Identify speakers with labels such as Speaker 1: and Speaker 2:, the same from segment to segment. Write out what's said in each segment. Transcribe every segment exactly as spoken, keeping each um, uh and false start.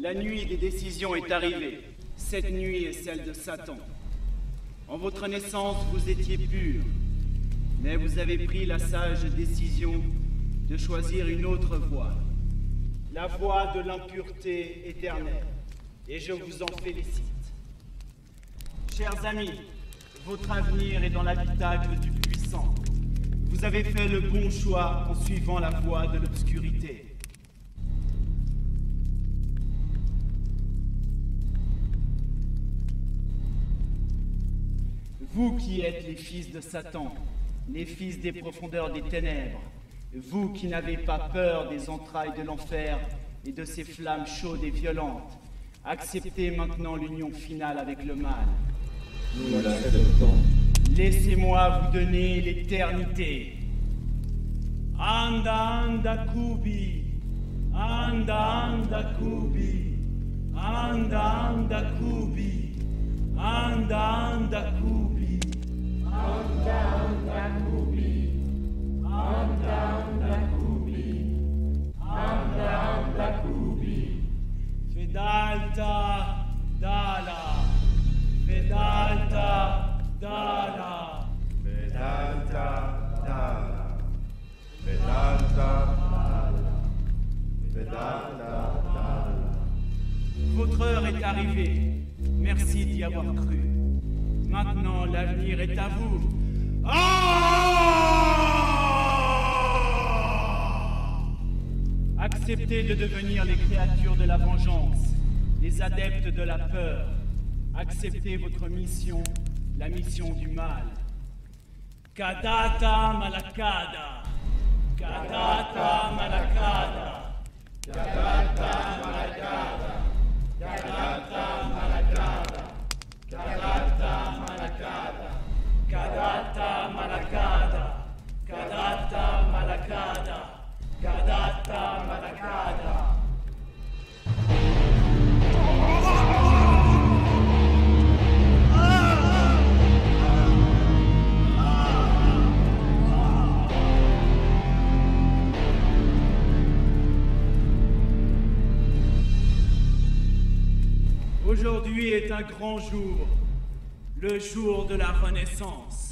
Speaker 1: La nuit des décisions est arrivée. Cette nuit est celle de Satan. En votre naissance, vous étiez pur, mais vous avez pris la sage décision de choisir une autre voie, la voie de l'impureté éternelle, et je vous en félicite. Chers amis, votre avenir est dans l'habitacle du puissant. Vous avez fait le bon choix en suivant la voie de l'obscurité. Vous qui êtes les fils de Satan, les fils des profondeurs des ténèbres, vous qui n'avez pas peur des entrailles de l'enfer et de ses flammes chaudes et violentes, acceptez maintenant l'union finale avec le mal.
Speaker 2: Nous l'acceptons.
Speaker 1: Laissez-moi vous donner l'éternité. Anda, anda, kubi. Anda, anda, kubi. Anda, anda, kubi. Anda, anda, kubi. Anda, anda, kubi. Anda, anda, kubi. Anda, anda, kubi. Fedalta, dala. Vedalta Dala.
Speaker 2: Vedalta Dala. Vedalta Dala. Vedalta Dala.
Speaker 1: Votre heure est arrivée. Merci d'y avoir cru. Maintenant, l'avenir est à vous. Ah! Acceptez de devenir les créatures de la vengeance, les adeptes de la peur. Acceptez votre mission, la mission du mal. Kadata Malakada. Kadata Malakada. Kadata Malakada. Kadata Malakada. Kadata Malakada. Kadata Malakada. Kadata Malakada. Kadata Malakada. Aujourd'hui est un grand jour, le jour de la Renaissance.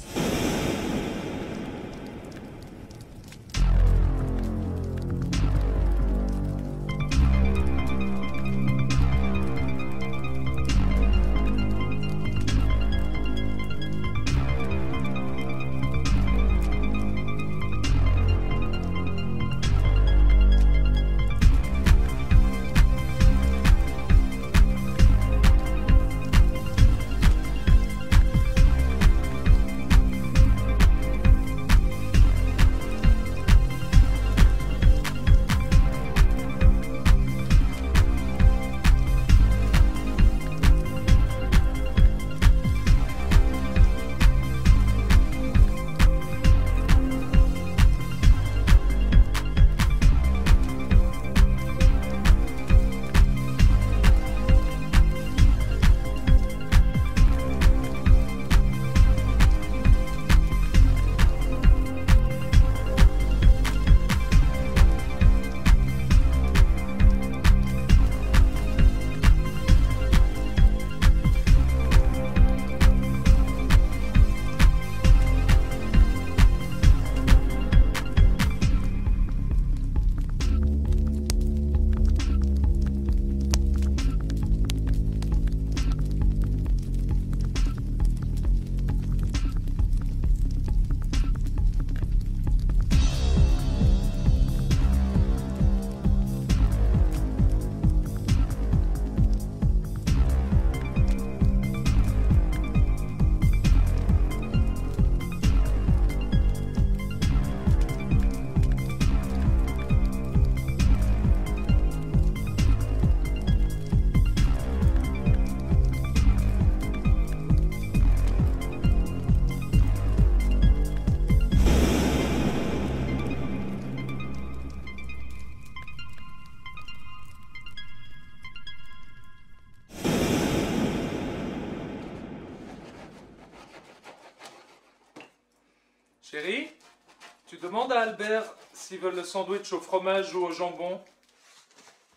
Speaker 3: Chérie, tu demandes à Albert s'ils veulent le sandwich au fromage ou au jambon?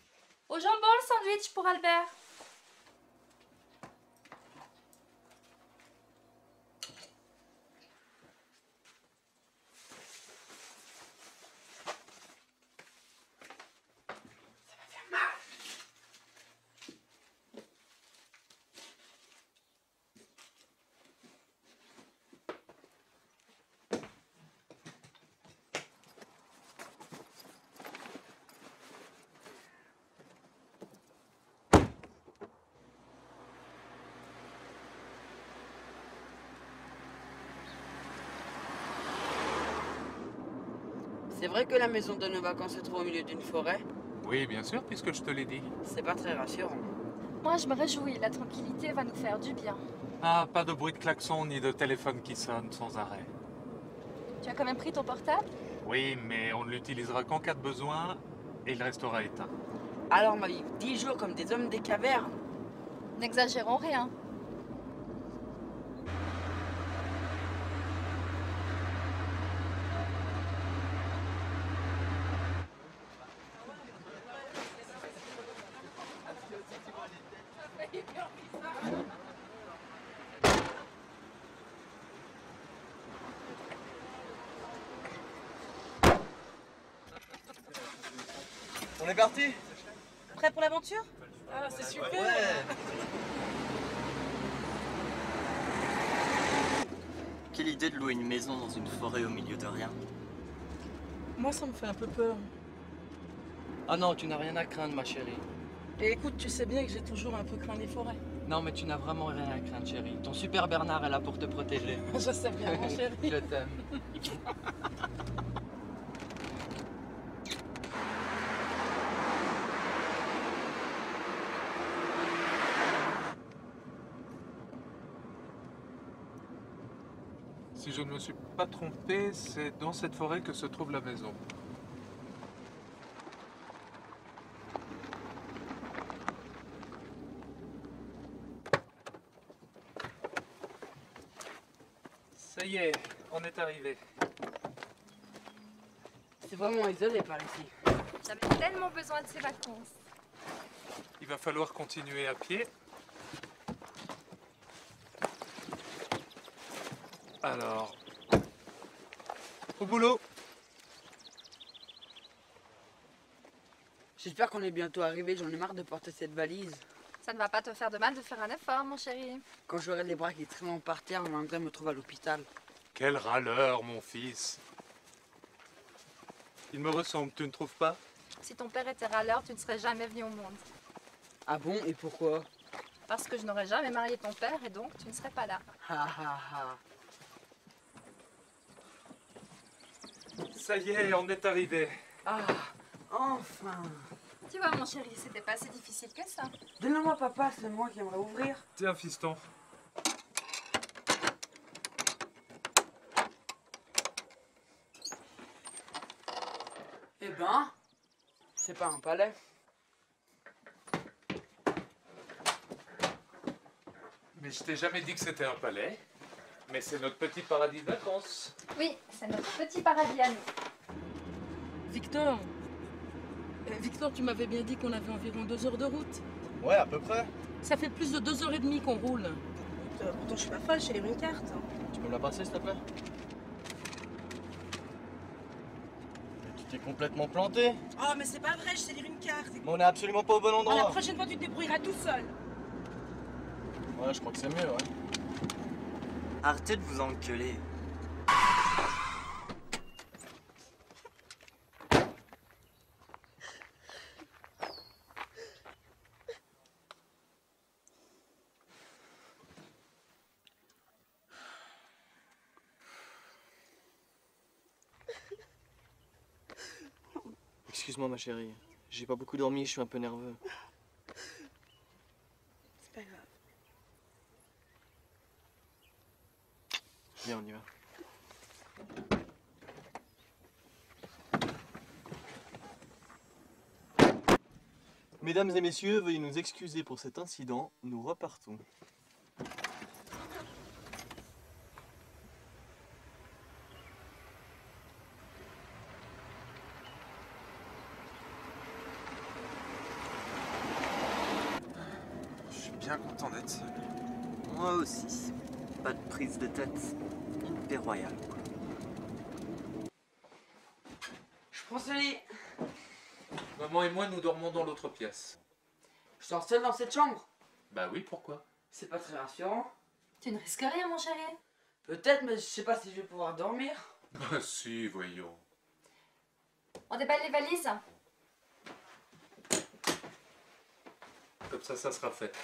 Speaker 3: Au jambon, le sandwich pour Albert.
Speaker 4: C'est vrai que la maison de nos vacances se trouve au milieu d'une forêt?
Speaker 5: Oui, bien sûr, puisque je te l'ai dit.
Speaker 4: C'est pas très rassurant.
Speaker 3: Moi, je me réjouis. La tranquillité va nous faire du bien.
Speaker 5: Ah, pas de bruit de klaxon ni de téléphone qui sonne sans arrêt.
Speaker 3: Tu as quand même pris ton portable?
Speaker 5: Oui, mais on ne l'utilisera qu'en cas de besoin et il restera éteint.
Speaker 4: Alors on va vivre dix jours comme des hommes des cavernes.
Speaker 3: N'exagérons rien.
Speaker 6: On est parti?
Speaker 7: Prêt pour l'aventure?
Speaker 4: Ah, c'est super!
Speaker 6: Ouais.
Speaker 8: Quelle idée de louer une maison dans une forêt au milieu de rien.
Speaker 4: Moi, ça me fait un peu peur.
Speaker 6: Ah non, tu n'as rien à craindre, ma chérie.
Speaker 4: Et écoute, tu sais bien que j'ai toujours un peu craint les forêts.
Speaker 6: Non, mais tu n'as vraiment rien à craindre, chérie. Ton super Bernard est là pour te protéger.
Speaker 4: Je sais bien, mon chéri.
Speaker 6: Je t'aime.
Speaker 5: Si je ne me suis pas trompé, c'est dans cette forêt que se trouve la maison. Ça y est, on est arrivé.
Speaker 4: C'est vraiment isolé par ici.
Speaker 3: J'avais tellement besoin de ces vacances.
Speaker 5: Il va falloir continuer à pied. Alors, au boulot.
Speaker 4: J'espère qu'on est bientôt arrivé, j'en ai marre de porter cette valise.
Speaker 3: Ça ne va pas te faire de mal de faire un effort, mon chéri.
Speaker 4: Quand j'aurai les bras qui traînent par terre, on viendrait me trouver à l'hôpital.
Speaker 5: Quel râleur, mon fils. Il me ressemble, tu ne trouves pas?
Speaker 3: Si ton père était râleur, tu ne serais jamais venu au monde.
Speaker 4: Ah bon, et pourquoi?
Speaker 3: Parce que je n'aurais jamais marié ton père et donc tu ne serais pas là.
Speaker 4: Ha ha ha.
Speaker 5: Ça y est, on est arrivé.
Speaker 4: Ah, enfin.
Speaker 3: Tu vois, mon chéri, c'était pas si difficile que ça.
Speaker 4: Donne-moi papa, c'est moi qui aimerais ouvrir.
Speaker 5: Tiens, fiston.
Speaker 4: Eh ben, c'est pas un palais.
Speaker 5: Mais je t'ai jamais dit que c'était un palais. Mais c'est notre petit paradis de vacances.
Speaker 3: Oui, c'est notre petit paradis à nous.
Speaker 7: Victor euh, Victor, tu m'avais bien dit qu'on avait environ deux heures de route.
Speaker 6: Ouais, à peu près.
Speaker 7: Ça fait plus de deux heures et demie qu'on roule.
Speaker 9: Euh, pourtant, je suis pas folle, j'ai les une carte.
Speaker 6: Tu peux me la passer, s'il te plaît? Mais tu t'es complètement planté.
Speaker 9: Oh, mais c'est pas vrai, je sais lire une carte.
Speaker 6: Mais on est absolument pas au bon
Speaker 9: Oh, la
Speaker 6: endroit.
Speaker 9: prochaine fois, tu te débrouilleras tout seul.
Speaker 6: Ouais, je crois que c'est mieux, ouais.
Speaker 8: Arrêtez de vous engueuler.
Speaker 6: Excuse-moi, ma chérie. J'ai pas beaucoup dormi, je suis un peu nerveux.
Speaker 9: C'est pas grave.
Speaker 6: Viens, on y va. Mesdames et messieurs, veuillez nous excuser pour cet incident. Nous repartons.
Speaker 2: bien content d'être seul.
Speaker 8: Moi aussi. Pas de prise de tête. Une paix royale.
Speaker 4: Je prends ce lit.
Speaker 5: Maman et moi, nous dormons dans l'autre pièce.
Speaker 4: Je dors seul dans cette chambre.
Speaker 5: Bah oui, pourquoi?
Speaker 4: C'est pas très rassurant.
Speaker 3: Tu ne risques rien, mon chéri.
Speaker 4: Peut-être, mais je sais pas si je vais pouvoir dormir.
Speaker 5: Ah si, voyons.
Speaker 3: On déballe les valises.
Speaker 5: Comme ça, ça sera fait.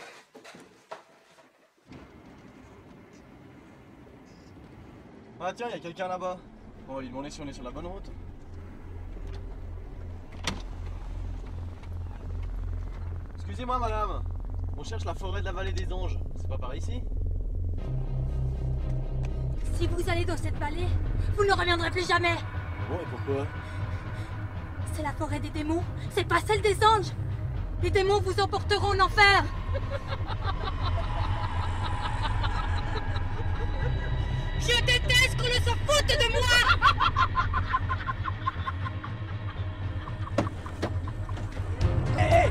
Speaker 6: Ah tiens, il y a quelqu'un là-bas. On va lui demander si on est sur la bonne route. Excusez-moi madame, on cherche la forêt de la vallée des anges. C'est pas par ici?
Speaker 10: Si vous allez dans cette vallée, vous ne reviendrez plus jamais.
Speaker 6: Bon, et pourquoi?
Speaker 10: C'est la forêt des démons, c'est pas celle des anges. Les démons vous emporteront en enfer. Je déteste qu'on ne se foute de moi.
Speaker 6: Hey, hey.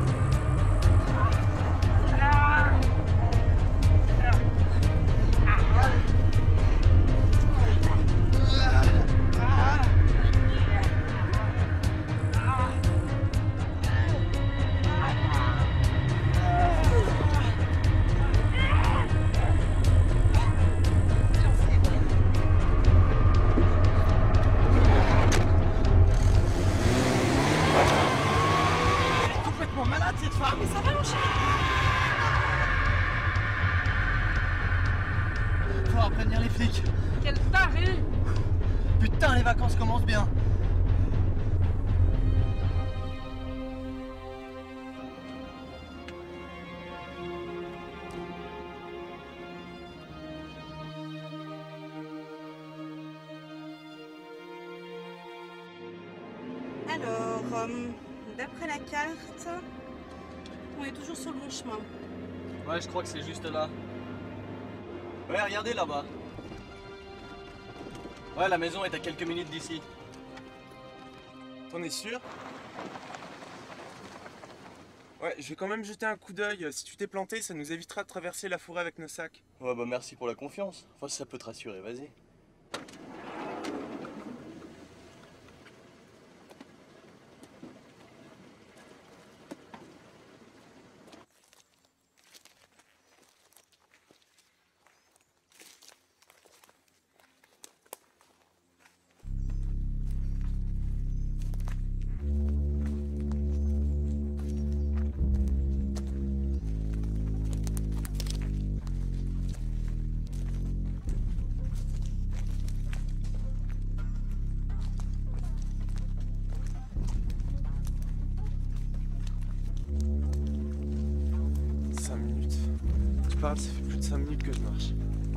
Speaker 6: Malade cette femme! Mais ça va, mon chéri! Faut prévenir les flics!
Speaker 7: Quel taré!
Speaker 6: Putain, les vacances commencent bien!
Speaker 9: Alors, euh, d'après la carte, on est toujours sur le bon chemin.
Speaker 6: Ouais, je crois que c'est juste là. Ouais, regardez là-bas. Ouais, la maison est à quelques minutes d'ici.
Speaker 2: T'en es sûr? Ouais, je vais quand même jeter un coup d'œil. Si tu t'es planté, ça nous évitera de traverser la forêt avec nos sacs.
Speaker 6: Ouais, bah merci pour la confiance. Enfin, si ça peut te rassurer, vas-y.
Speaker 2: cinq minutes. Tu parles, ça fait plus de cinq minutes que je marche.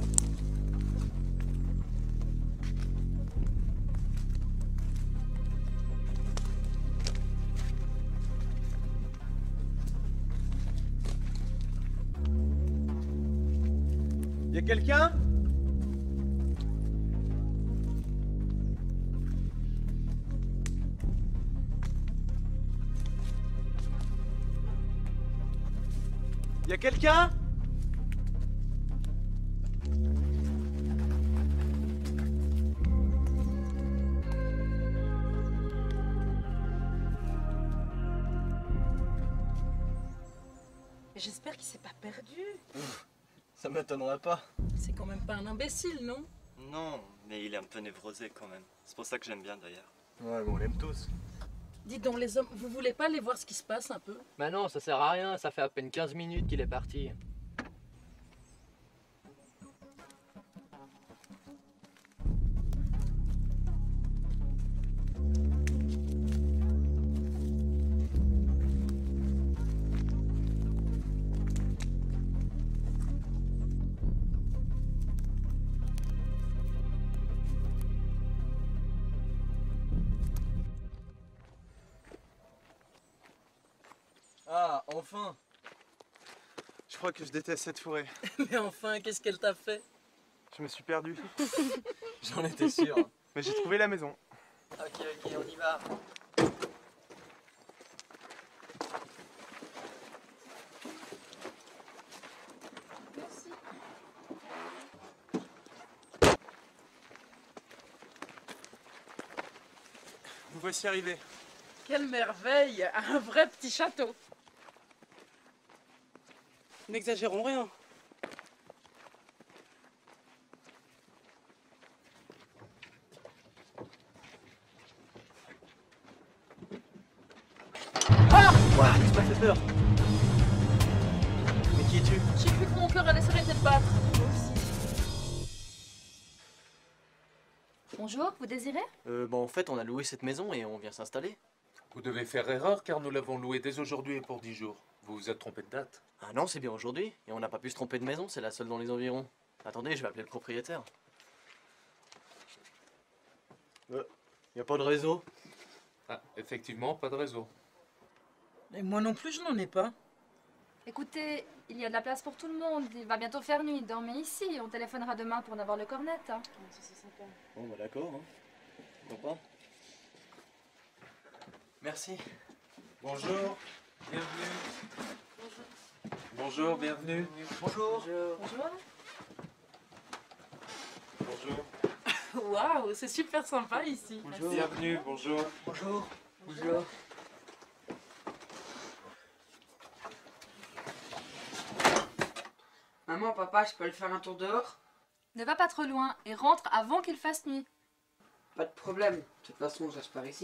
Speaker 6: Y'a quelqu'un? Y'a quelqu'un?
Speaker 9: J'espère qu'il s'est pas perdu.
Speaker 6: Ça m'étonnerait pas.
Speaker 7: C'est quand même pas un imbécile, non?
Speaker 8: Non, mais il est un peu névrosé quand même. C'est pour ça que j'aime bien d'ailleurs.
Speaker 6: Ouais, mais on l'aime tous.
Speaker 7: Dites donc les hommes, vous voulez pas aller voir ce qui se passe un peu?
Speaker 11: Bah non, ça sert à rien, ça fait à peine quinze minutes qu'il est parti.
Speaker 6: Ah, enfin!
Speaker 2: Je crois que je déteste cette forêt.
Speaker 7: Mais enfin, qu'est-ce qu'elle t'a fait?
Speaker 2: Je me suis perdu.
Speaker 6: J'en étais sûr.
Speaker 2: Mais j'ai trouvé la maison.
Speaker 11: Ok, ok, on y va.
Speaker 2: voici arrivés.
Speaker 7: Quelle merveille! Un vrai petit château.
Speaker 9: N'exagérons rien.
Speaker 6: Ah! Ouah, tu m'as fait peur. Mais qui es-tu?
Speaker 7: J'ai cru que mon cœur allait s'arrêter de battre. Moi aussi.
Speaker 3: Bonjour, vous désirez?
Speaker 6: Euh, bon, en fait, on a loué cette maison et on vient s'installer.
Speaker 5: Vous devez faire erreur car nous l'avons loué dès aujourd'hui et pour dix jours. Vous vous êtes trompé de date.
Speaker 6: Ah non, c'est bien aujourd'hui. Et on n'a pas pu se tromper de maison, c'est la seule dans les environs. Attendez, je vais appeler le propriétaire. Euh, y a pas de réseau?
Speaker 5: Ah, effectivement, pas de réseau.
Speaker 7: Et moi non plus, je n'en ai pas.
Speaker 3: Écoutez, il y a de la place pour tout le monde. Il va bientôt faire nuit. Dormez ici. On téléphonera demain pour en avoir le cornet. Hein.
Speaker 6: Bon, bah d'accord, hein. Pourquoi pas? Merci.
Speaker 5: Bonjour, bienvenue. Bonjour, bienvenue.
Speaker 6: Bonjour.
Speaker 7: Bonjour.
Speaker 5: Bonjour.
Speaker 7: Waouh, c'est super sympa ici.
Speaker 6: Bonjour.
Speaker 5: Bienvenue, bonjour.
Speaker 6: Bonjour.
Speaker 11: Bonjour.
Speaker 4: Maman, papa, je peux aller faire un tour dehors?
Speaker 3: Ne va pas trop loin et rentre avant qu'il fasse nuit.
Speaker 4: Pas de problème. De toute façon, je reste par ici.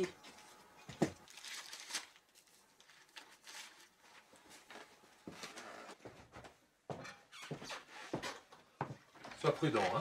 Speaker 5: Sois prudent, hein.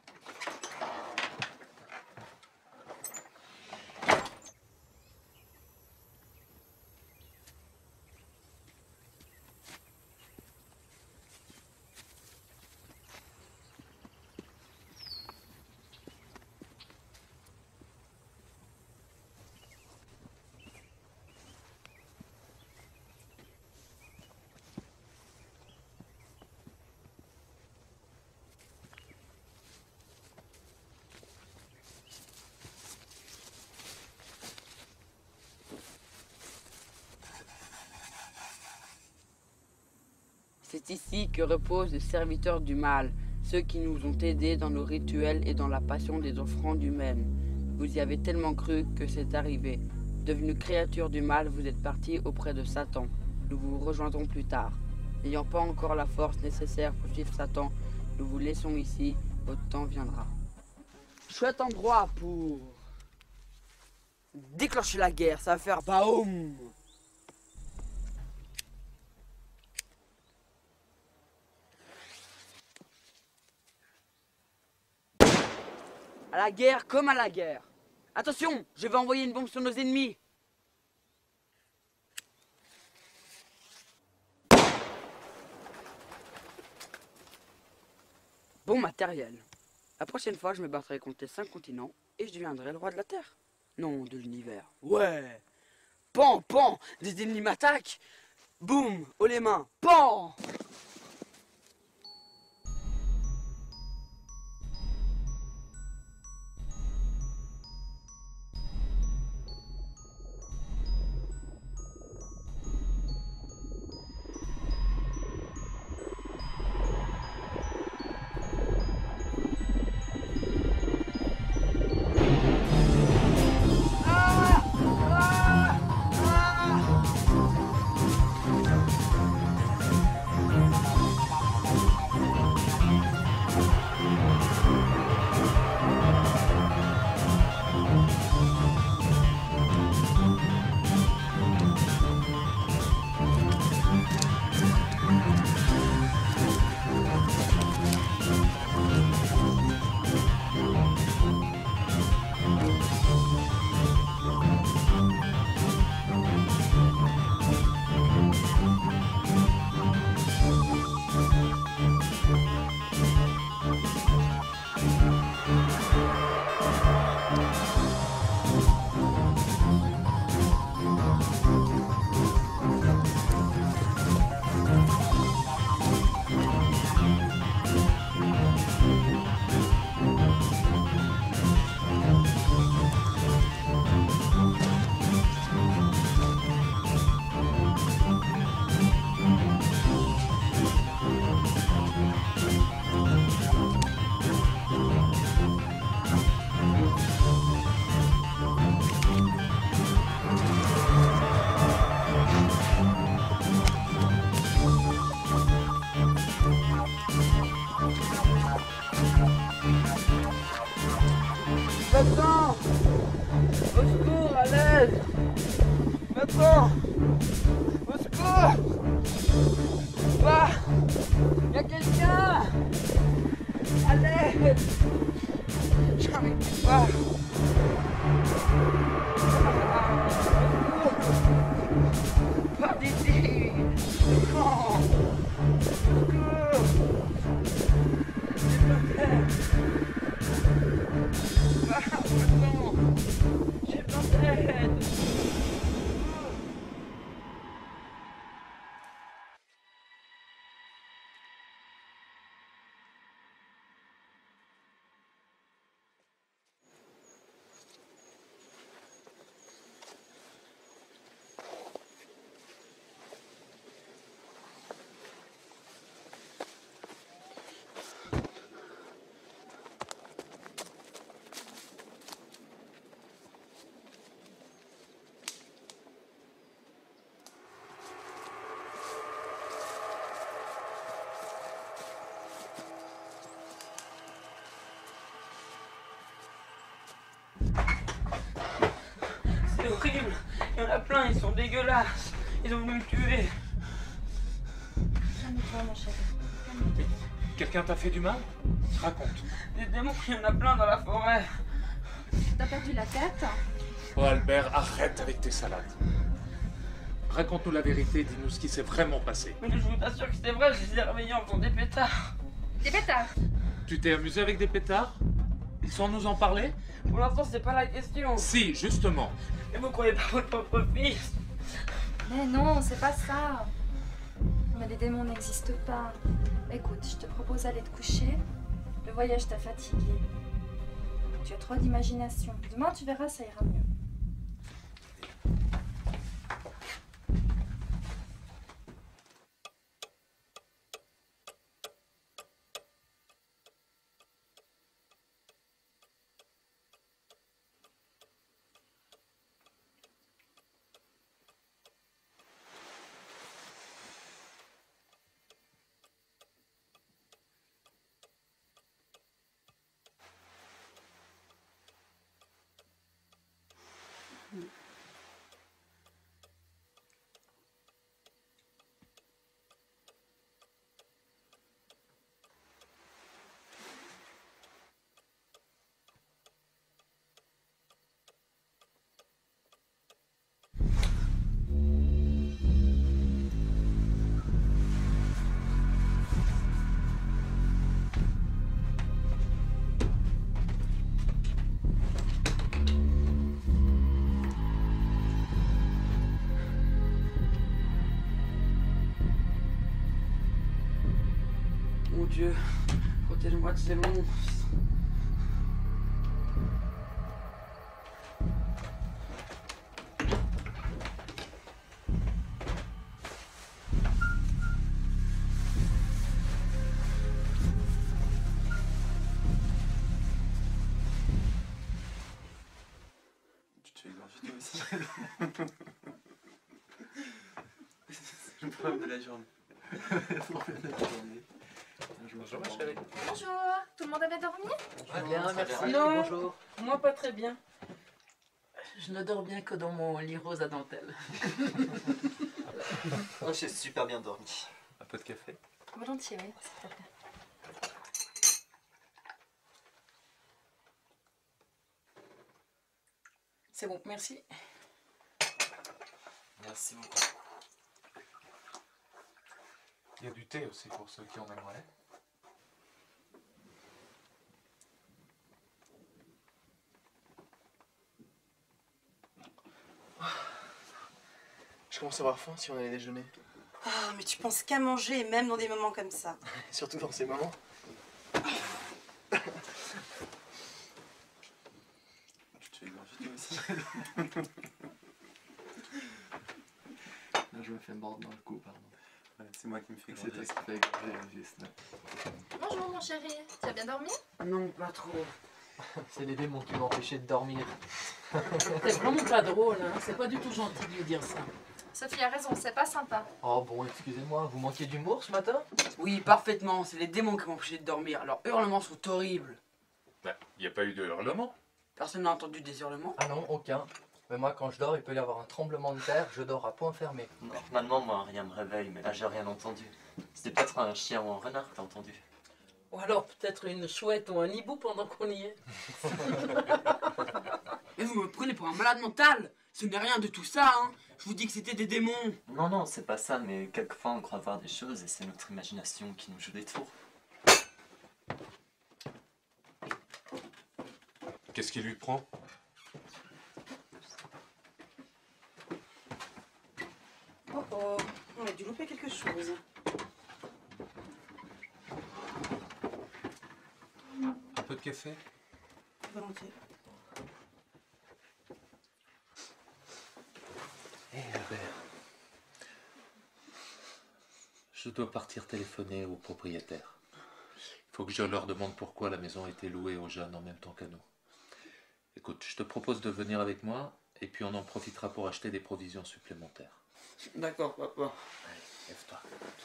Speaker 4: C'est ici que reposent les serviteurs du mal, ceux qui nous ont aidés dans nos rituels et dans la passion des offrandes humaines. Vous y avez tellement cru que c'est arrivé. Devenu créature du mal, vous êtes partis auprès de Satan. Nous vous rejoindrons plus tard. N'ayant pas encore la force nécessaire pour suivre Satan, nous vous laissons ici, votre temps viendra. Chouette endroit pour déclencher la guerre, ça va faire baoum. À la guerre comme à la guerre. Attention, je vais envoyer une bombe sur nos ennemis. Bon matériel. La prochaine fois, je me battrai contre les cinq continents et je deviendrai le roi de la Terre. Non, de l'univers. Ouais. Pan, pan, des ennemis m'attaquent. Boum, haut les mains. Pan. Nathan! Au secours, à l'aide! Nathan! Au secours! Ah! Y'a quelqu'un! À l'aide! J'arrive pas! Pas d'ici! Non! Secours! S'il te plaît! Ah, maintenant! J'ai besoin d'aide! C'est horrible. Il y en a plein, ils sont dégueulasses. Ils ont voulu me tuer.
Speaker 3: Calme-toi, mon chéri.
Speaker 5: Quelqu'un t'a fait du mal? Raconte.
Speaker 4: Des démons, il y en a plein dans la forêt.
Speaker 3: T'as perdu la tête?
Speaker 5: Oh Albert, arrête avec tes salades. Raconte-nous la vérité, dis-nous ce qui s'est vraiment passé.
Speaker 4: Mais je vous assure que c'était vrai, je les ai réveillés en faisant des pétards.
Speaker 3: Des pétards?
Speaker 5: Tu t'es amusé avec des pétards? Sans nous en parler?
Speaker 4: Pour l'instant, c'est pas la question.
Speaker 5: Si, justement.
Speaker 4: Mais vous croyez pas votre propre fils?
Speaker 3: Mais non, c'est pas ça. Mais les démons n'existent pas. Écoute, je te propose d'aller te coucher. Le voyage t'a fatigué. Tu as trop d'imagination. Demain, tu verras, ça ira mieux.
Speaker 4: Mon Dieu, protège-moi de ces monstres.
Speaker 6: Tu te fais égorger toi aussi. C'est le problème de la journée. Le problème de la journée.
Speaker 5: Bonjour ma chérie.
Speaker 3: Bonjour, tout le monde a bien dormi?
Speaker 11: Très bien, merci.
Speaker 7: Non.
Speaker 11: Bonjour.
Speaker 7: Moi, pas très bien.
Speaker 11: Je ne dors bien que dans mon lit rose à dentelle.
Speaker 8: Oh, j'ai super bien dormi.
Speaker 6: Un peu de café.
Speaker 3: Volontiers, oui, s'il te plaît.
Speaker 7: C'est bon, merci.
Speaker 8: Merci beaucoup.
Speaker 5: Il y a du thé aussi pour ceux qui en aimeraient.
Speaker 6: Je commence à avoir faim si on allait déjeuner.
Speaker 9: Ah, mais tu penses qu'à manger, et même dans des moments comme ça.
Speaker 6: Surtout dans ces moments. Tu te fais égorger toi aussi.
Speaker 12: Là, je me fais mordre dans le cou, pardon.
Speaker 6: Ouais, c'est moi qui me fais
Speaker 12: C'est
Speaker 6: égorger.
Speaker 12: toi qui te fais égorger, j'ai snap.
Speaker 3: Bonjour, mon chéri. Tu as bien dormi?
Speaker 4: Non, pas trop.
Speaker 11: C'est les démons qui m'ont empêché de dormir.
Speaker 7: C'est vraiment pas drôle, hein. C'est pas du tout gentil de lui dire ça.
Speaker 3: Sophie a raison, c'est pas sympa.
Speaker 11: Oh bon, excusez-moi, vous manquiez d'humour ce matin?
Speaker 4: Oui, parfaitement. C'est les démons qui m'ont empêché de dormir. Leurs hurlements sont horribles.
Speaker 5: Bah, il n'y a pas eu de hurlement.
Speaker 4: Personne n'a entendu des hurlements?
Speaker 12: Ah non, aucun. Mais moi, quand je dors, il peut y avoir un tremblement de terre, je dors à point fermé.
Speaker 8: Normalement, moi, rien me réveille, mais là, j'ai rien entendu. C'était peut-être un chien ou un renard que t'as entendu.
Speaker 11: Ou alors peut-être une chouette ou un hibou pendant qu'on y est.
Speaker 4: Mais vous me prenez pour un malade mental. Ce n'est rien de tout ça, hein. Je vous dis que c'était des démons.
Speaker 8: Non, non, c'est pas ça, mais quelquefois, on croit voir des choses et c'est notre imagination qui nous joue des tours.
Speaker 5: Qu'est-ce qui lui prend?
Speaker 9: Oh oh, on a dû louper quelque chose.
Speaker 5: Un peu de café?
Speaker 9: Volontiers.
Speaker 5: Hé, Albert. Je dois partir téléphoner au propriétaire. Il faut que je leur demande pourquoi la maison a été louée aux jeunes en même temps qu'à nous. Écoute, je te propose de venir avec moi, et puis on en profitera pour acheter des provisions supplémentaires.
Speaker 4: D'accord, papa.
Speaker 5: Allez, lève-toi.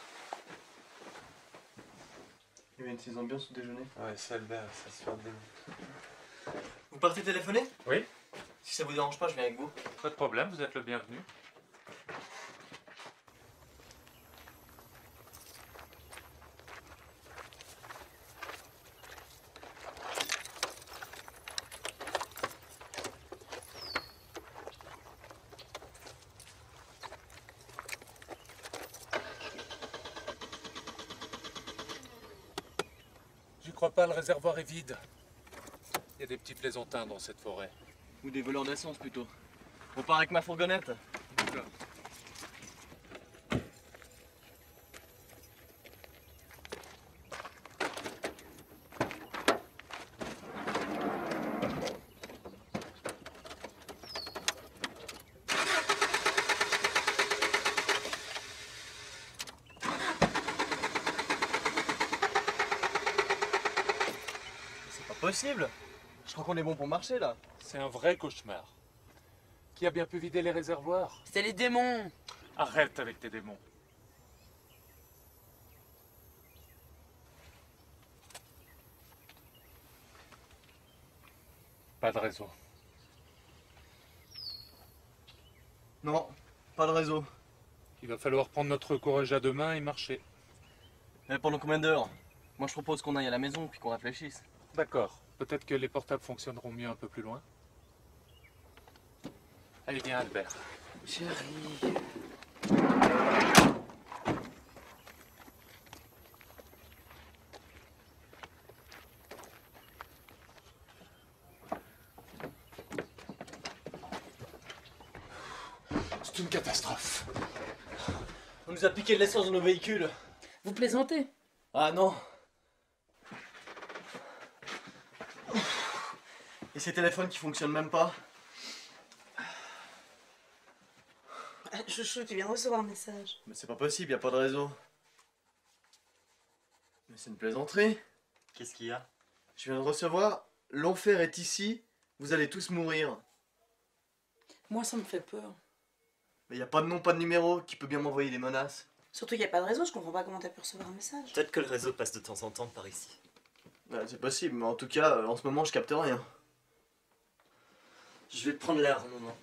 Speaker 6: Il y a une petite ambiance au déjeuner.
Speaker 2: Ouais, c'est Albert, ça se fait un démon.
Speaker 6: Vous partez téléphoner?
Speaker 5: Oui.
Speaker 6: Si ça vous dérange pas, je viens avec vous.
Speaker 5: Pas de problème, vous êtes le bienvenu. Je crois pas, le réservoir est vide. Il y a des petits plaisantins dans cette forêt.
Speaker 6: Ou des voleurs d'essence plutôt. On part avec ma fourgonnette.
Speaker 5: D'accord.
Speaker 6: Possible. Je crois qu'on est bon pour marcher là.
Speaker 5: C'est un vrai cauchemar. Qui a bien pu vider les réservoirs?
Speaker 4: C'est les démons.
Speaker 5: Arrête avec tes démons. Pas de réseau.
Speaker 6: Non, pas de réseau.
Speaker 5: Il va falloir prendre notre courage à deux mains et marcher.
Speaker 6: Mais pendant combien d'heures? Moi je propose qu'on aille à la maison puis qu'on réfléchisse.
Speaker 5: D'accord. Peut-être que les portables fonctionneront mieux un peu plus loin. Allez, viens, Albert.
Speaker 4: Chérie.
Speaker 5: C'est une catastrophe.
Speaker 6: On nous a piqué de l'essence dans nos véhicules.
Speaker 11: Vous plaisantez?
Speaker 6: Ah non. Et ces téléphones qui fonctionnent même pas.
Speaker 9: Chouchou, tu viens de recevoir un message.
Speaker 6: Mais c'est pas possible, y a pas de réseau. Mais c'est une plaisanterie.
Speaker 8: Qu'est-ce qu'il y a?
Speaker 6: Je viens de recevoir, l'enfer est ici, vous allez tous mourir.
Speaker 11: Moi, ça me fait peur.
Speaker 6: Mais y a pas de nom, pas de numéro, qui peut bien m'envoyer des menaces.
Speaker 9: Surtout qu'il n'y a pas de réseau, je comprends pas comment t'as pu recevoir un message.
Speaker 8: Peut-être que le réseau passe de temps en temps par ici.
Speaker 6: Ouais, c'est possible, mais en tout cas, en ce moment, je capte rien.
Speaker 8: Je vais prendre l'air un moment.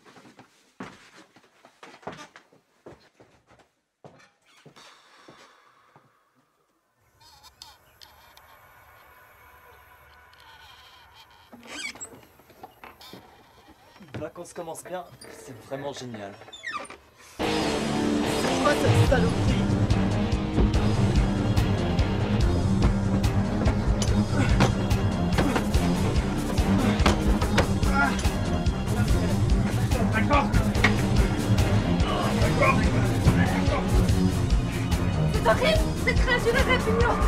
Speaker 8: Les vacances commencent bien, c'est vraiment génial. C'est quoi cette saloperie?
Speaker 5: D'accord. D'accord.
Speaker 10: C'est horrible. Cette créature est répugnante.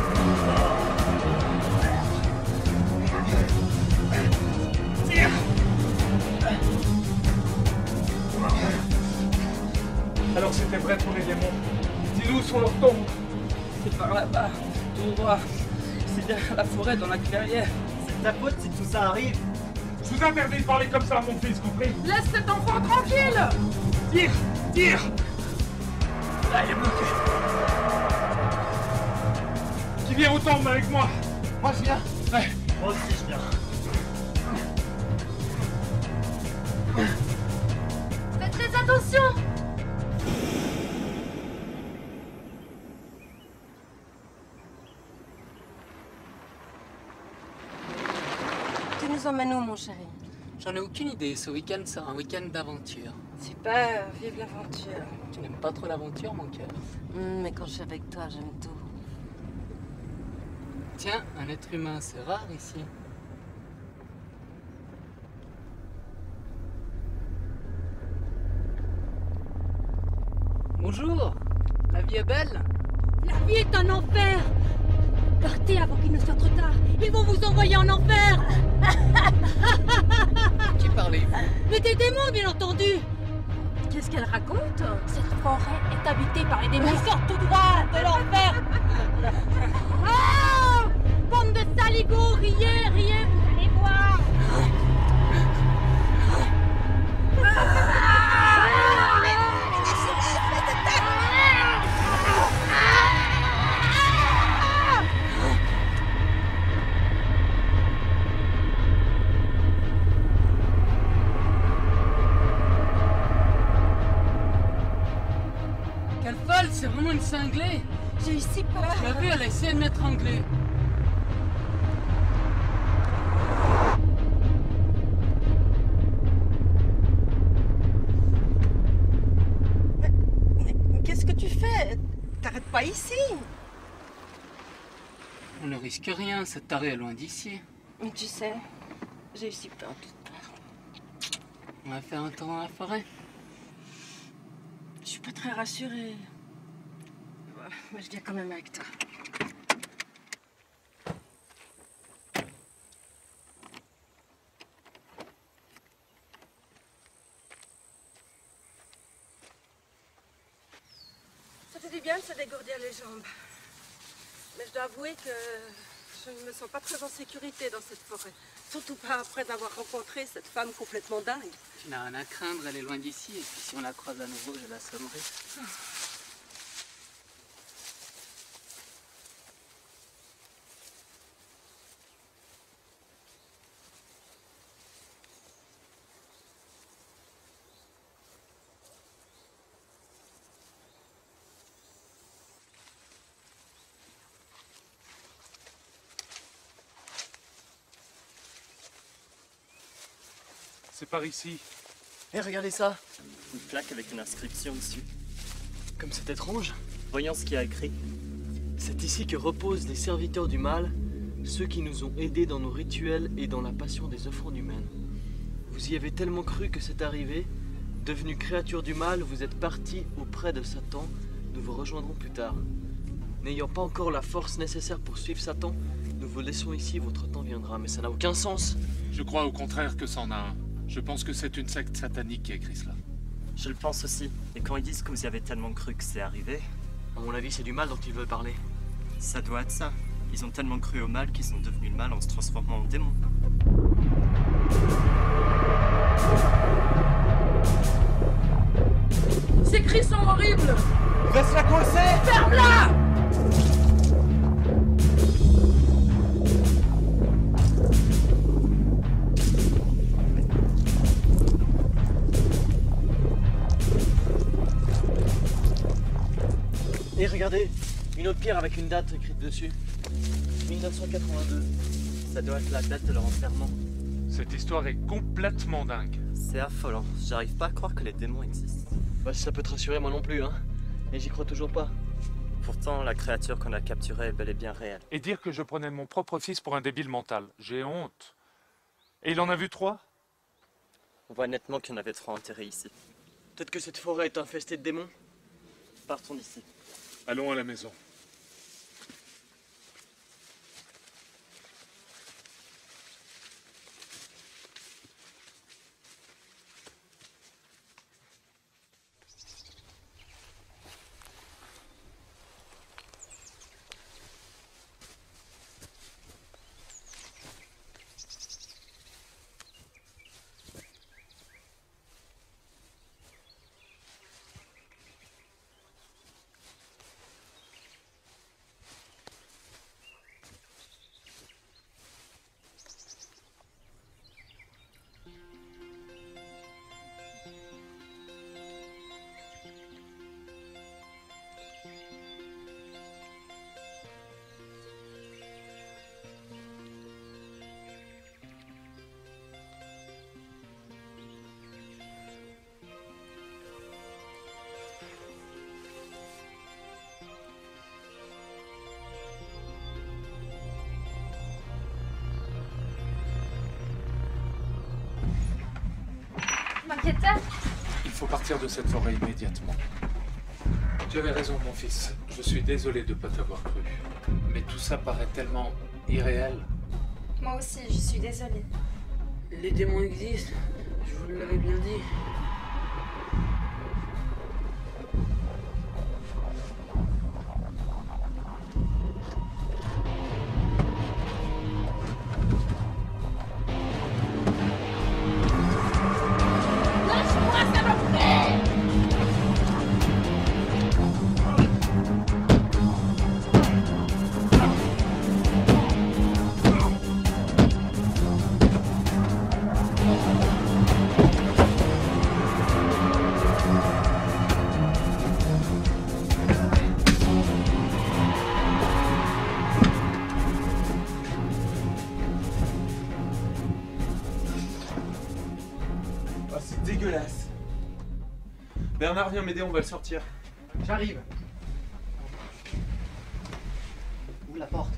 Speaker 5: Tire. Alors c'était vrai pour les démons. Dis-nous où sont leurs tombes.
Speaker 4: C'est par là-bas, tout droit. C'est derrière la forêt, dans la clairière.
Speaker 8: C'est de ta faute si tout ça arrive.
Speaker 5: Je vous interdis de parler comme ça à mon fils, compris?
Speaker 7: Laisse cet enfant tranquille.
Speaker 5: Tire. Tire.
Speaker 4: Là, il est bloqué.
Speaker 5: Qui vient aux tombes avec moi?
Speaker 6: Moi je viens.
Speaker 5: Ouais.
Speaker 8: Moi aussi je viens.
Speaker 13: t'emmènes où, mon chéri?
Speaker 14: J'en ai aucune idée. Ce week-end sera un week-end d'aventure.
Speaker 13: Super, vive l'aventure.
Speaker 14: Tu n'aimes pas trop l'aventure, mon cœur?
Speaker 13: Hum, mais quand je suis avec toi, j'aime tout.
Speaker 14: Tiens, un être humain, c'est rare ici. Bonjour, la vie est belle?
Speaker 10: La vie est un enfer. Partez avant qu'il ne soit trop tard. Ils vont vous envoyer en enfer.
Speaker 14: Qui parlez-vous?
Speaker 10: Mais des démons, bien entendu.
Speaker 13: Qu'est-ce qu'elle raconte?
Speaker 10: Cette forêt est habitée par les démons. Ils sortent tout droit de l'enfer. Oh, bande de saligots, riez, riez, vous allez voir.
Speaker 14: Quelle folle, c'est vraiment une cinglée.
Speaker 10: J'ai eu si peur.
Speaker 14: Tu as vu, elle a essayé de m'étrangler.
Speaker 13: Qu'est-ce que tu fais? T'arrêtes pas ici.
Speaker 14: On ne risque rien, cette tarée est loin d'ici.
Speaker 13: Mais tu sais, j'ai eu si peur toute part.
Speaker 14: On va faire un tour dans la forêt.
Speaker 13: Je suis pas très rassurée. Ouais, mais je viens quand même avec toi. Ça fait du bien de se dégourdir les jambes. Mais je dois avouer que je ne me sens pas très en sécurité dans cette forêt. Surtout pas après avoir rencontré cette femme complètement dingue.
Speaker 14: Tu n'as rien à craindre, elle est loin d'ici. Et puis si on la croise à nouveau, je l'assommerai.
Speaker 2: C'est par ici.
Speaker 6: Hé, regardez ça.
Speaker 8: Une plaque avec une inscription dessus.
Speaker 6: Comme c'est étrange.
Speaker 8: Voyons ce qu'il y a écrit.
Speaker 6: C'est ici que reposent les serviteurs du mal, ceux qui nous ont aidés dans nos rituels et dans la passion des offrandes humaines. Vous y avez tellement cru que c'est arrivé. Devenus créatures du mal, vous êtes partis auprès de Satan. Nous vous rejoindrons plus tard. N'ayant pas encore la force nécessaire pour suivre Satan, nous vous laissons ici, votre temps viendra. Mais ça n'a aucun sens.
Speaker 5: Je crois au contraire que c'en a un. Je pense que c'est une secte satanique qui a écrit cela.
Speaker 8: Je le pense aussi. Et quand ils disent que vous y avez tellement cru que c'est arrivé...
Speaker 6: À mon avis, c'est du mal dont ils veulent parler.
Speaker 8: Ça doit être ça. Ils ont tellement cru au mal qu'ils sont devenus le mal en se transformant en démon.
Speaker 7: Ces cris sont horribles.
Speaker 2: Laisse-la coincer.
Speaker 7: Ferme-la.
Speaker 6: Et regardez, une autre pierre avec une date écrite dessus. mille neuf cent quatre-vingt-deux.
Speaker 8: Ça doit être la date de leur enterrement.
Speaker 5: Cette histoire est complètement dingue.
Speaker 8: C'est affolant. J'arrive pas à croire que les démons existent.
Speaker 6: Bah si ça peut te rassurer, moi non plus, hein. Et j'y crois toujours pas.
Speaker 8: Pourtant, la créature qu'on a capturée est bel et bien réelle.
Speaker 5: Et dire que je prenais mon propre fils pour un débile mental. J'ai honte. Et il en a vu trois?
Speaker 8: On voit nettement qu'il y en avait trois enterrés ici.
Speaker 6: Peut-être que cette forêt est infestée de démons.
Speaker 8: Partons d'ici.
Speaker 5: Allons à la maison.
Speaker 3: propriétaire?
Speaker 5: Il faut partir de cette forêt immédiatement. Tu avais raison, mon fils. Je suis désolé de ne pas t'avoir cru. Mais tout ça paraît tellement irréel.
Speaker 3: Moi aussi, je suis désolée.
Speaker 4: Les démons existent, je vous l'avais bien dit.
Speaker 2: Dégueulasse. Bernard, viens m'aider, on va le sortir.
Speaker 12: J'arrive. Ouvre la porte.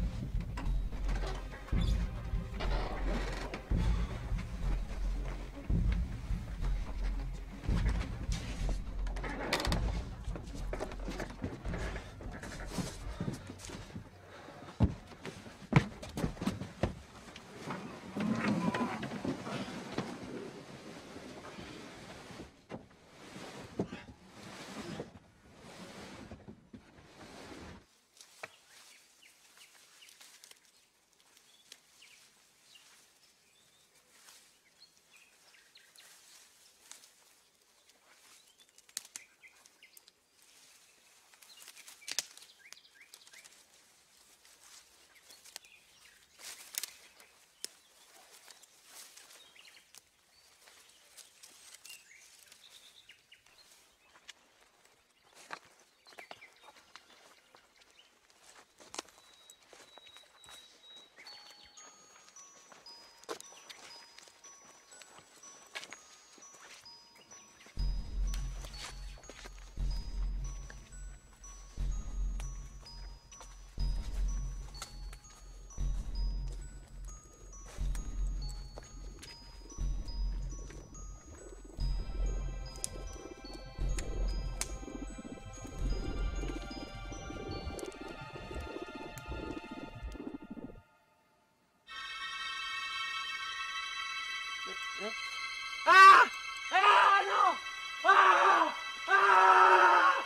Speaker 6: Ah! Ah non! Ah! Ah!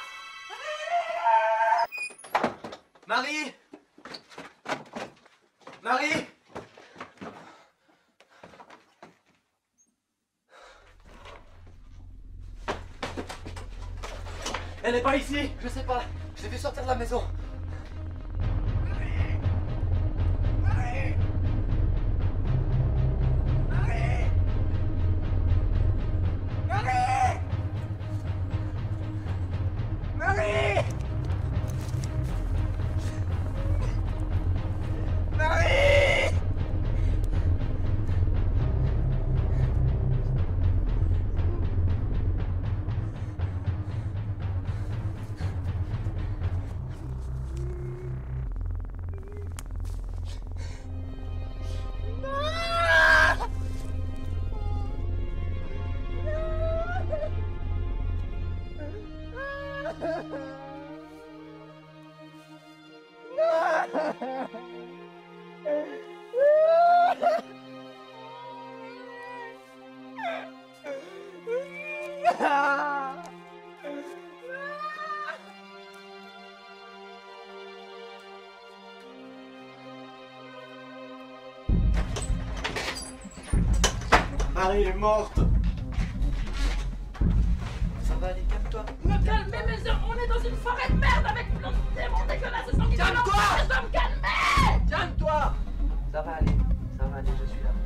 Speaker 6: Marie! Marie! Elle n'est pas ici!
Speaker 12: Je sais pas, je l'ai vu sortir de la maison.
Speaker 6: Marie est morte.
Speaker 12: Ça va aller, calme-toi.
Speaker 7: Me calmer, mes hommes, on est dans une forêt de merde avec plein de démons dégueulasses et sanguinolents.
Speaker 12: Calme-toi!
Speaker 7: Les hommes, calmez!
Speaker 12: Calme-toi! Ça va aller, ça va aller, je suis là.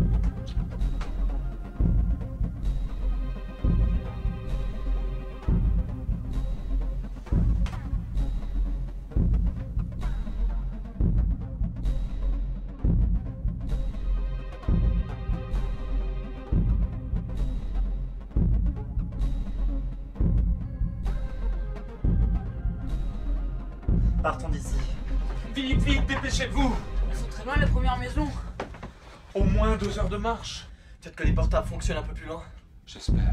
Speaker 6: Partons d'ici. Vite, vite, dépêchez-vous!
Speaker 4: Elles sont très loin les premières maisons.
Speaker 5: Au moins deux heures de marche.
Speaker 6: Peut-être que les portables fonctionnent un peu plus loin.
Speaker 5: J'espère.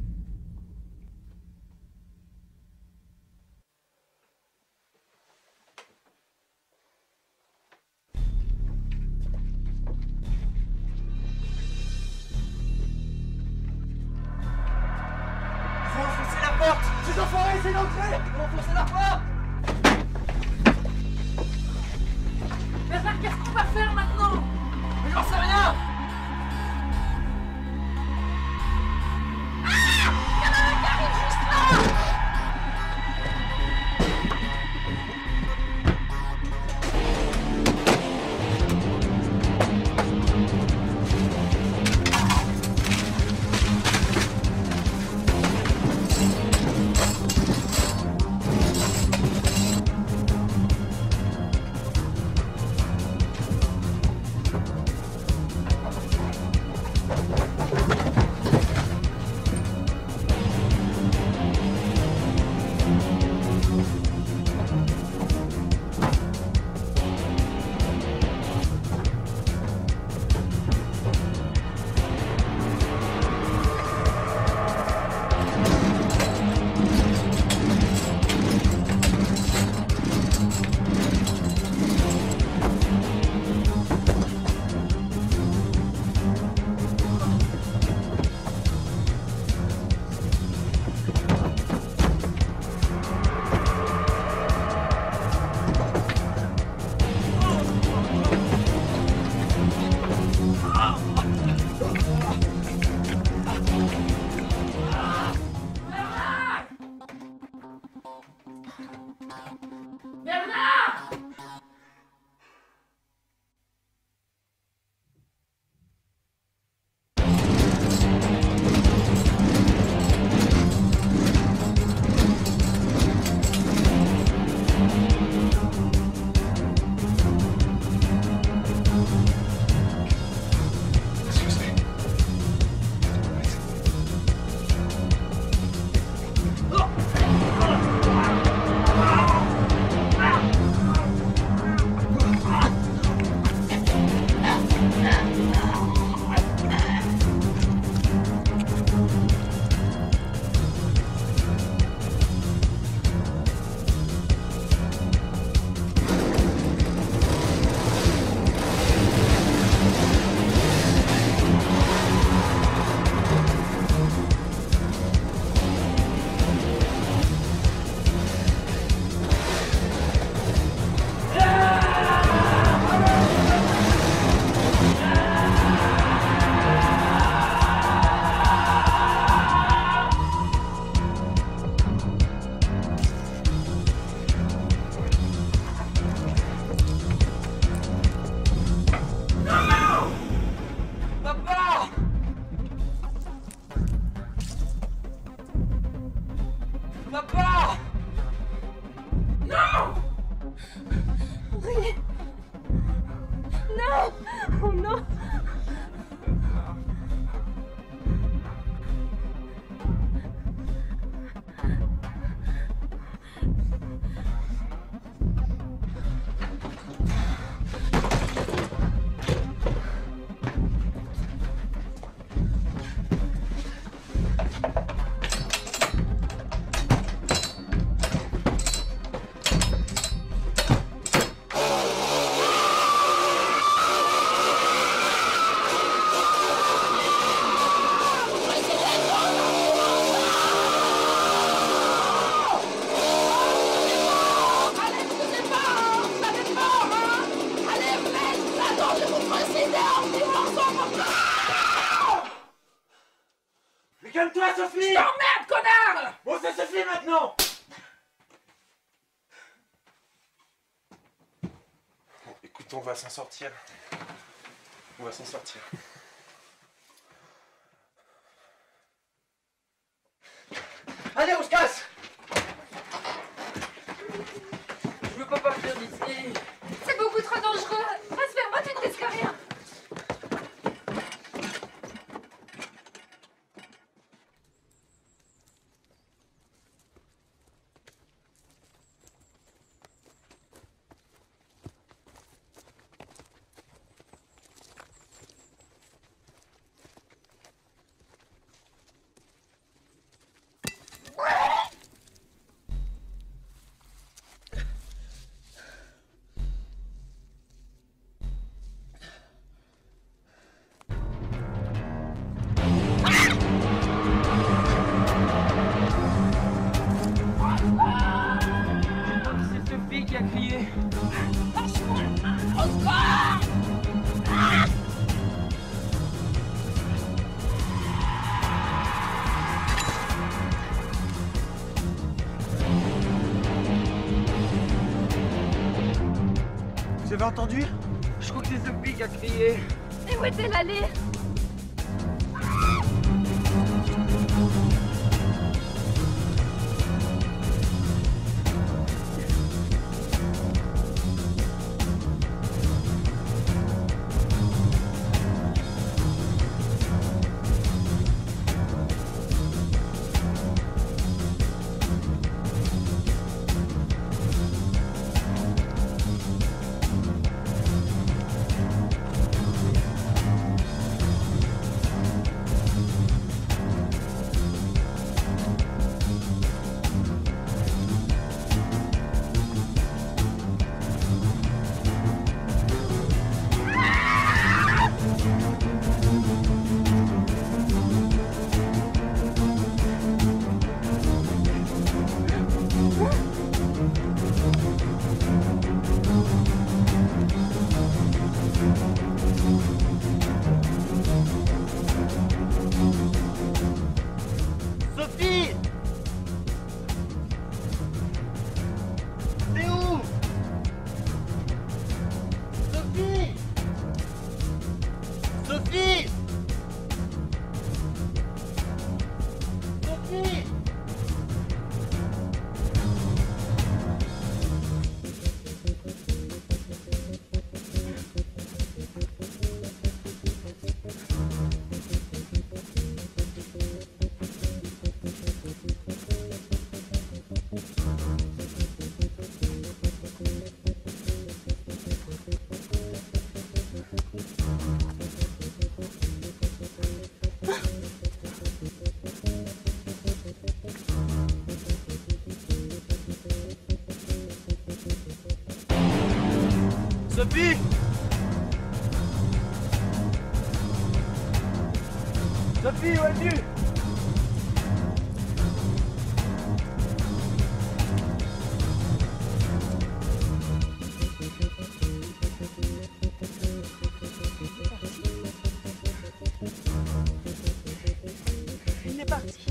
Speaker 15: Faut enfoncer la porte! Ces enfoirés, essayent d'entrer! Faut enfoncer la porte!
Speaker 7: Bernard, qu'est-ce qu'on va faire maintenant?
Speaker 15: Mais j'en sais rien!
Speaker 7: Papa! Non!
Speaker 10: Henri! Non! Oh non!
Speaker 15: Mais calme-toi, Sophie!
Speaker 7: Je t'emmerde, connard!
Speaker 15: Bon, ça suffit maintenant!
Speaker 2: Bon, écoute, on va s'en sortir. On va s'en sortir.
Speaker 15: Allez, on se casse!
Speaker 7: Je veux pas partir d'ici.
Speaker 10: C'est beaucoup trop dangereux! Reste vers moi, tu ne risques rien!
Speaker 15: avez entendu? Je crois que c'est Sophie qui a crié.
Speaker 10: Et où est-elle allée?
Speaker 15: Sophie! T'es où? Sophie! Sophie! Sophie! Sophie! Sophie, où es-tu?
Speaker 9: Il est parti.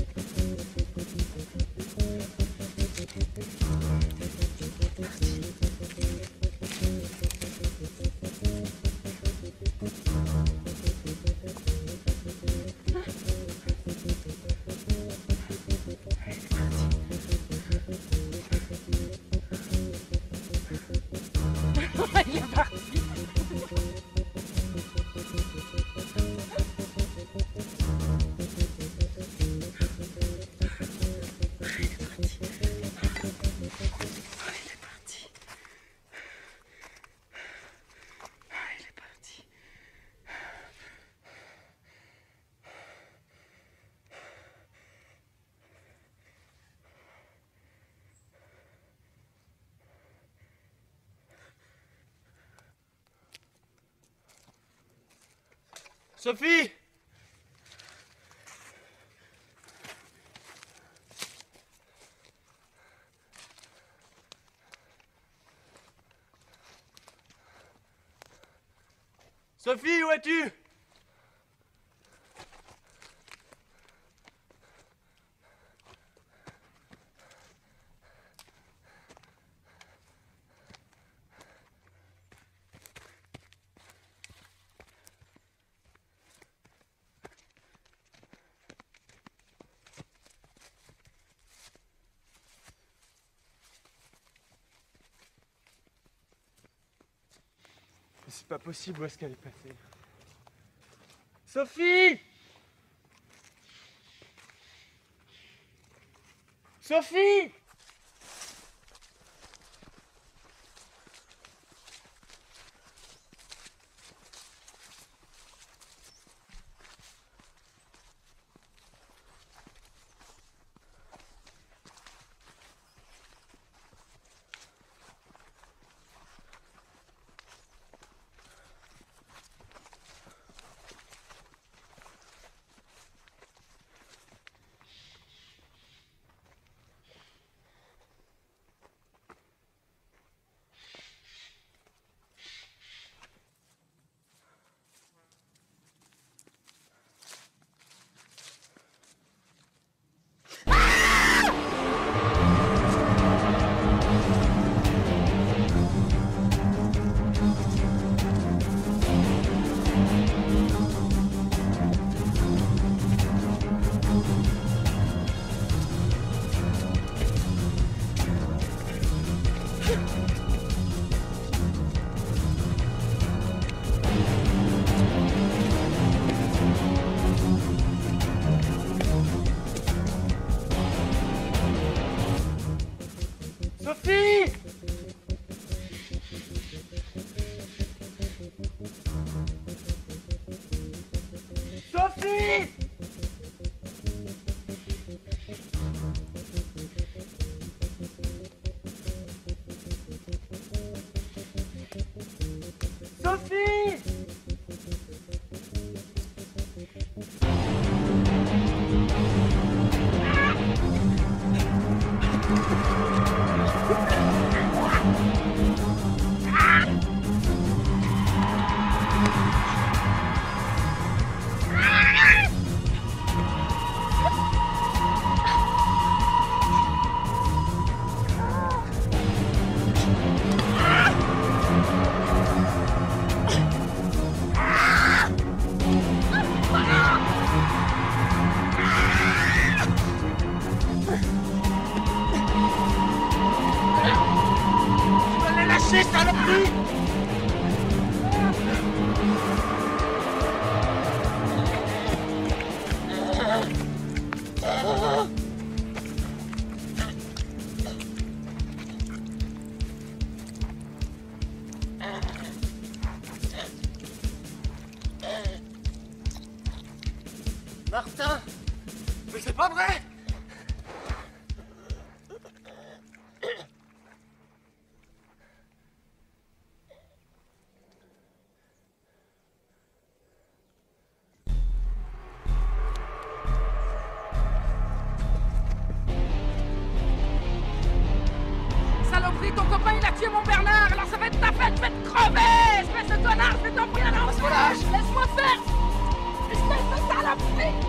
Speaker 9: Il est parti.
Speaker 15: Sophie! Sophie, où es-tu? C'est pas possible, où est-ce qu'elle est passée? Sophie! Sophie!
Speaker 7: Vite!
Speaker 15: Martin! Mais c'est pas vrai!
Speaker 7: Saloperie, ton copain il a tué mon Bernard, alors ça va être ta fête, je vais te crever! Espèce de connard, je vais t'envoyer un enfer! Laisse-moi faire! Espèce de saloperie!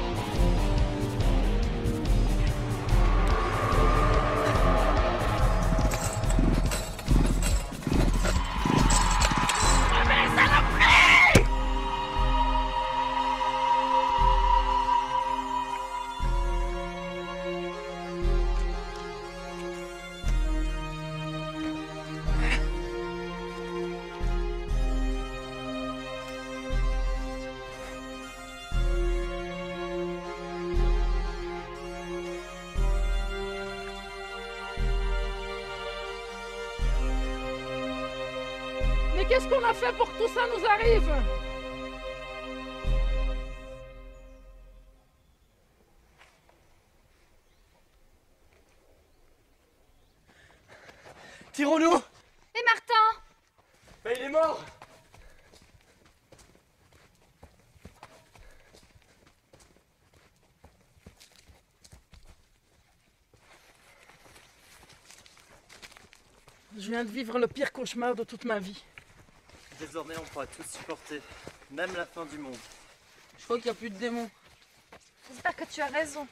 Speaker 7: Mais qu'est-ce qu'on a fait pour que tout ça nous arrive?
Speaker 15: Tirons-nous!
Speaker 3: Et Martin?
Speaker 15: Mais il est mort!
Speaker 7: Je viens de vivre le pire cauchemar de toute ma vie.
Speaker 8: Désormais, on pourra tous supporter, même la fin du monde.
Speaker 4: Je crois qu'il n'y a plus de démons.
Speaker 3: J'espère que tu as raison.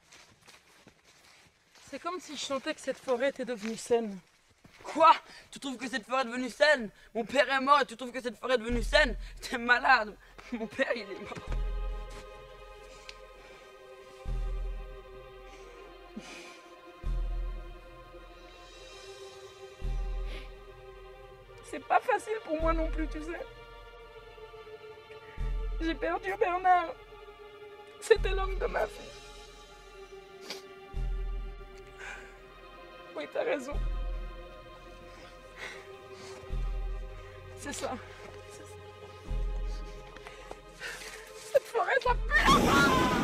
Speaker 7: C'est comme si je sentais que cette forêt était devenue saine.
Speaker 4: Quoi? Tu trouves que cette forêt est devenue saine? Mon père est mort et tu trouves que cette forêt est devenue saine? T'es malade. Mon père, il est mort.
Speaker 7: C'est pas facile pour moi non plus, tu sais. J'ai perdu Bernard. C'était l'homme de ma vie. Oui, t'as raison. C'est ça. Cette forêt, ça pue la mort.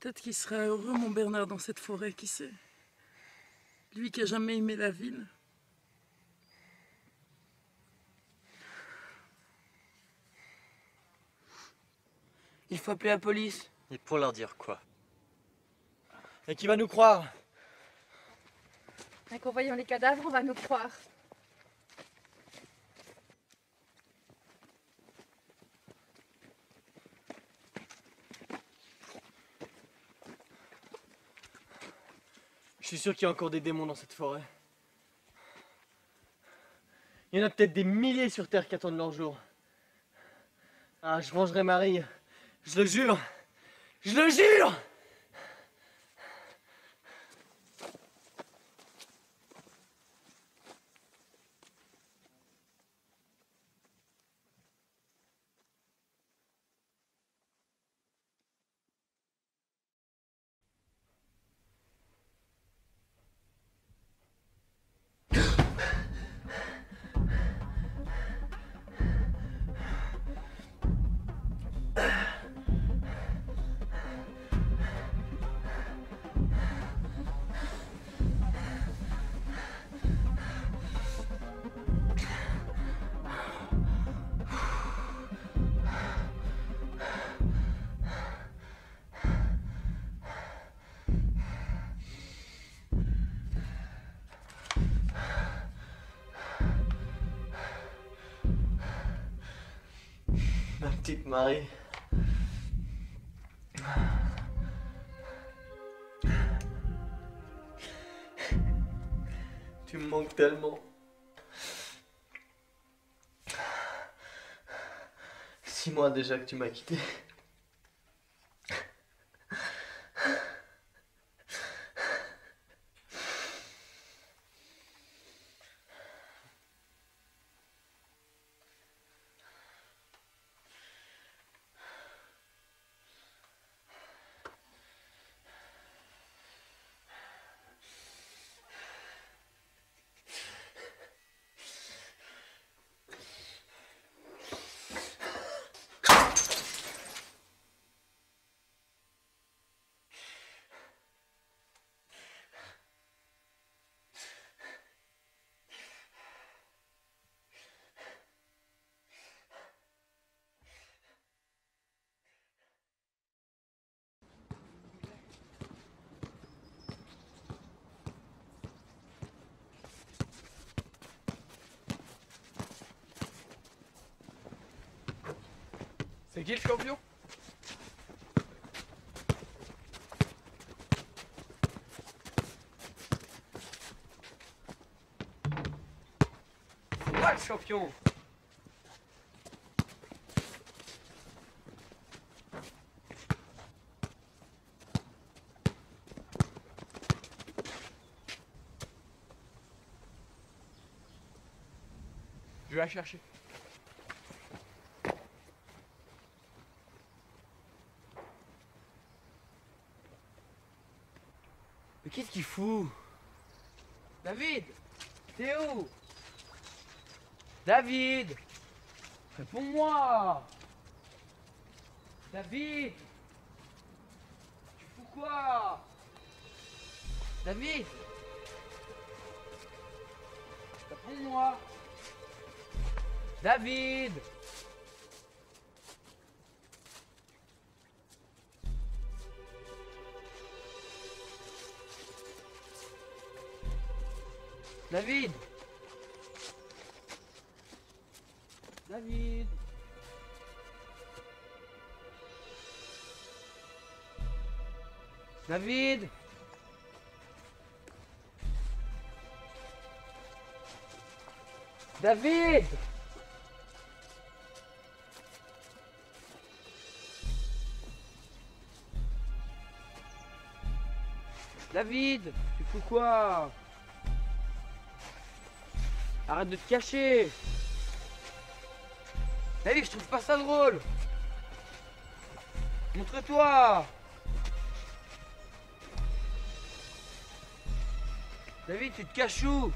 Speaker 11: Peut-être qu'il serait heureux, mon Bernard, dans cette forêt, qui sait. Lui qui a jamais aimé la ville.
Speaker 6: Il faut appeler la police.
Speaker 12: Et pour leur dire quoi?
Speaker 6: Et qui va nous croire?
Speaker 3: Et qu'en voyant les cadavres, on va nous croire.
Speaker 6: Je suis sûr qu'il y a encore des démons dans cette forêt. Il y en a peut-être des milliers sur Terre qui attendent leur jour. Ah, je vengerai Marie. Je le jure. Je le jure! Ma petite Marie. Tu me manques tellement. Six mois déjà que tu m'as quitté.
Speaker 16: C'est qui le champion? C'est moi le champion! Je vais la chercher.
Speaker 6: Mais qu'est-ce qu'il fout?
Speaker 16: David! T'es où? David! Réponds-moi! David! Tu fous quoi? David! Réponds-moi! David! David! David! David! David! David! Tu fous quoi? Arrête de te cacher! David, je trouve pas ça drôle! Montre-toi! David, tu te caches où?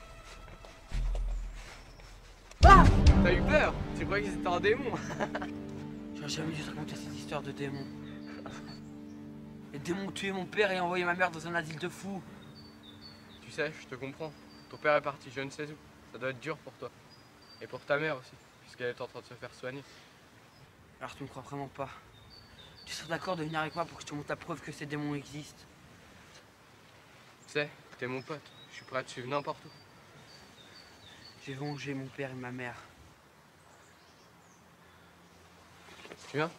Speaker 16: Ah! T'as eu peur? Tu croyais que c'était un démon? J'aurais jamais dû te raconter cette histoire de démon.
Speaker 14: Les démons ont tué mon père et envoyé ma mère dans un asile de fous.
Speaker 16: Tu sais, je te comprends. Ton père est parti je ne sais où. Ça doit être dur pour toi. Et pour ta mère aussi, puisqu'elle est en train de se faire soigner.
Speaker 14: Alors tu me crois vraiment pas? Tu serais d'accord de venir avec moi pour que je te montre la preuve que ces démons existent?
Speaker 16: Tu sais, t'es mon pote. Je suis prêt à te suivre n'importe où.
Speaker 14: J'ai vengé mon père et ma mère.
Speaker 16: Tu viens?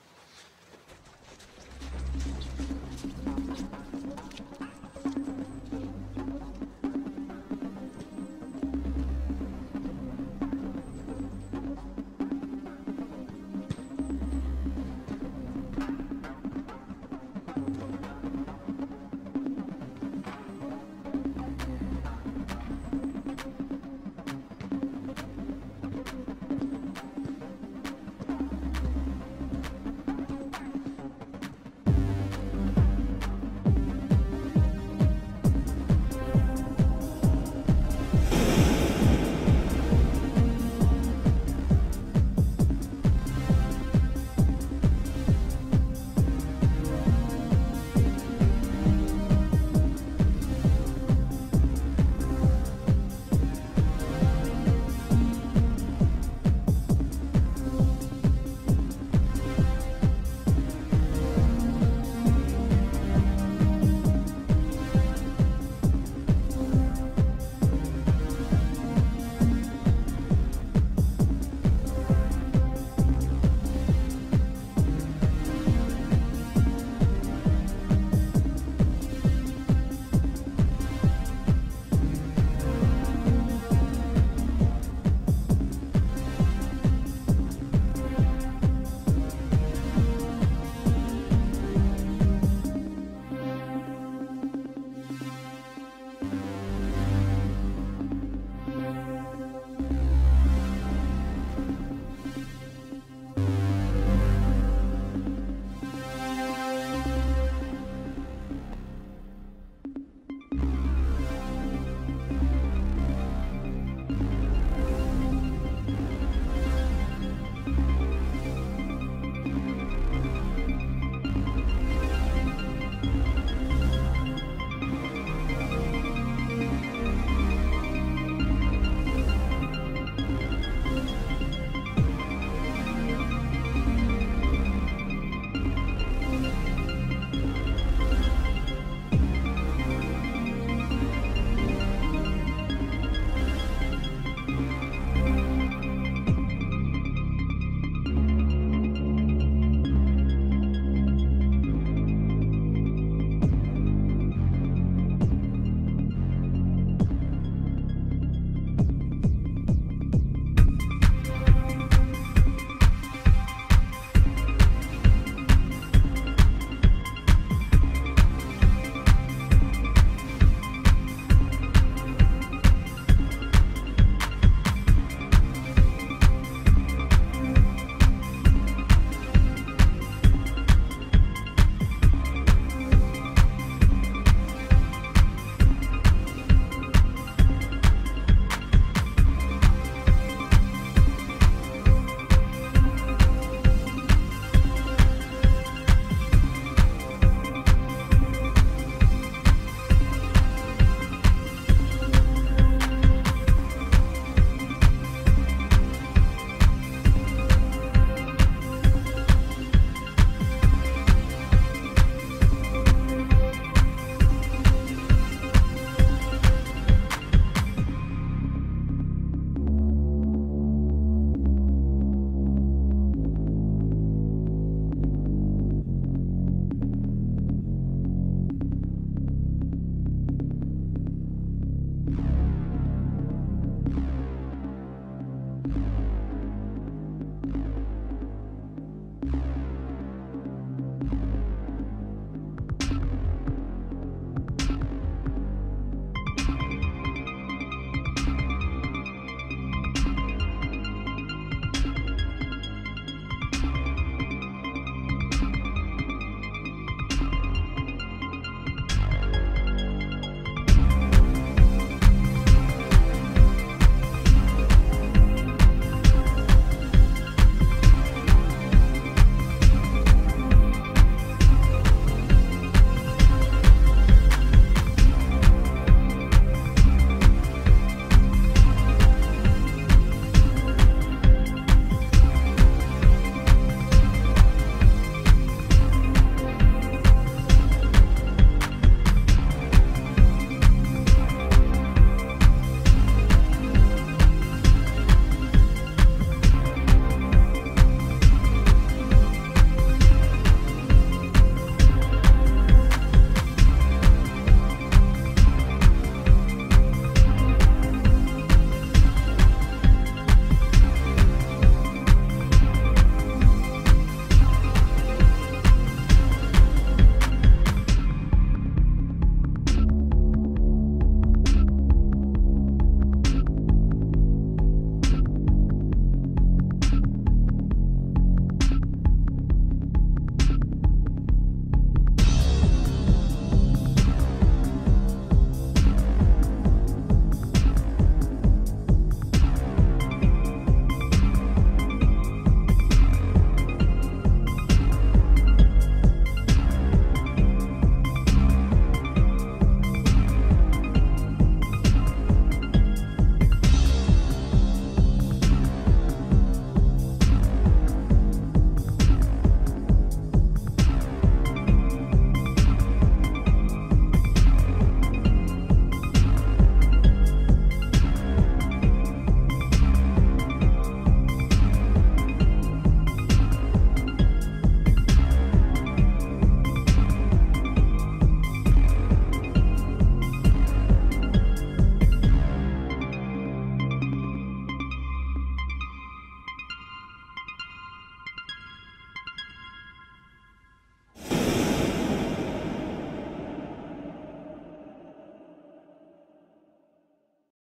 Speaker 16: Thank you.